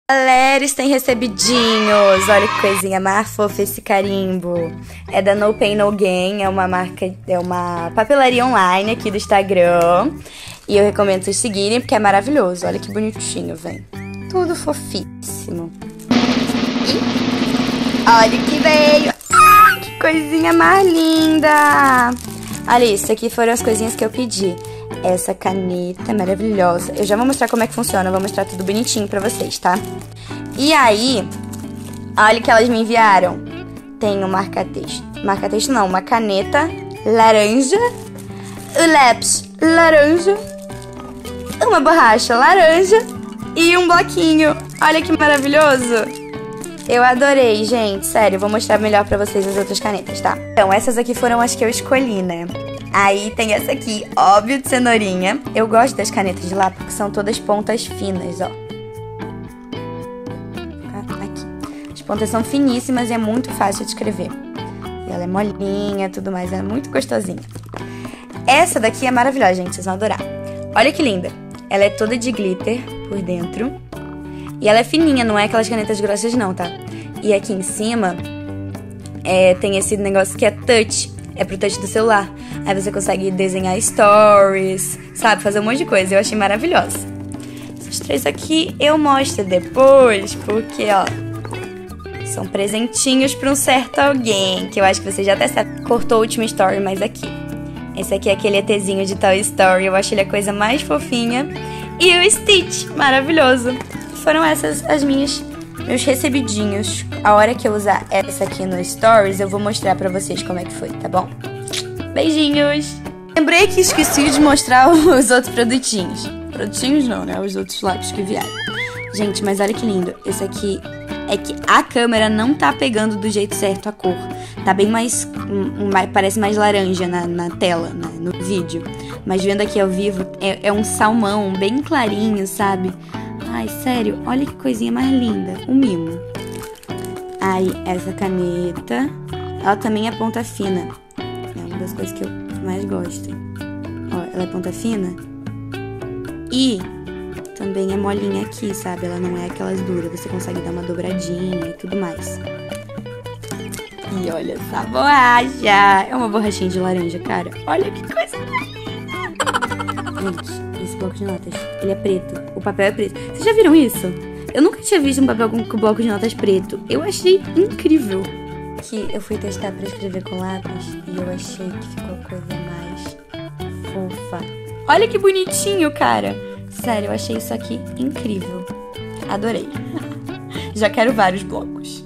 Galera, tem recebidinhos. Olha que coisinha mais fofa esse carimbo. É da No Pain No Gain, é uma marca, é uma papelaria online aqui do Instagram. E eu recomendo vocês seguirem porque é maravilhoso. Olha que bonitinho, vem. Tudo fofíssimo. E olha o que veio. Ai, que coisinha mais linda. Olha isso, aqui foram as coisinhas que eu pedi. Essa caneta maravilhosa. Eu já vou mostrar como é que funciona. Eu vou mostrar tudo bonitinho pra vocês, tá? E aí, olha o que elas me enviaram. Tem um marca-texto. Marca-texto não, uma caneta laranja. O lápis laranja. Uma borracha laranja. E um bloquinho. Olha que maravilhoso. Eu adorei, gente. Sério, eu vou mostrar melhor pra vocês as outras canetas, tá? Então, essas aqui foram as que eu escolhi, né? Aí tem essa aqui, óbvio, de cenourinha. Eu gosto das canetas de lá porque são todas pontas finas, ó. Aqui. As pontas são finíssimas e é muito fácil de escrever. E ela é molinha, tudo mais, é muito gostosinha. Essa daqui é maravilhosa, gente, vocês vão adorar. Olha que linda. Ela é toda de glitter por dentro. E ela é fininha, não é aquelas canetas grossas não, tá? E aqui em cima tem esse negócio que é touch. É pro touch do celular. Aí você consegue desenhar stories, sabe? Fazer um monte de coisa. Eu achei maravilhosa. Esses três aqui eu mostro depois, porque, ó, são presentinhos pra um certo alguém, que eu acho que você já até sabe. Cortou a última story, mas aqui. Esse aqui é aquele ETzinho de Toy Story. Eu acho ele a coisa mais fofinha. E o Stitch, maravilhoso. Foram essas as meus recebidinhos. A hora que eu usar essa aqui no Stories, eu vou mostrar pra vocês como é que foi, tá bom? Beijinhos! Lembrei que esqueci de mostrar os outros produtinhos. Produtinhos não, né? Os outros lápis que vieram. Gente, mas olha que lindo. Esse aqui é que a câmera não tá pegando do jeito certo a cor. Tá bem mais... parece mais laranja na tela, no vídeo. Mas vendo aqui ao vivo, é um salmão bem clarinho, sabe? Ai, sério, olha que coisinha mais linda. Um mimo. Aí, essa caneta. Ela também é ponta fina. É uma das coisas que eu mais gosto. Ó, ela é ponta fina. E também é molinha aqui, sabe? Ela não é aquelas duras. Você consegue dar uma dobradinha e tudo mais. E olha essa borracha. É uma borrachinha de laranja, cara. Olha que coisa mais linda. Gente, esse bloco de notas, ele é preto. O papel é preto. Vocês já viram isso? Eu nunca tinha visto um papel com bloco de notas preto. Eu achei incrível. Que eu fui testar pra escrever com lápis e eu achei que ficou a coisa mais fofa. Olha que bonitinho, cara. Sério, eu achei isso aqui incrível. Adorei. Já quero vários blocos.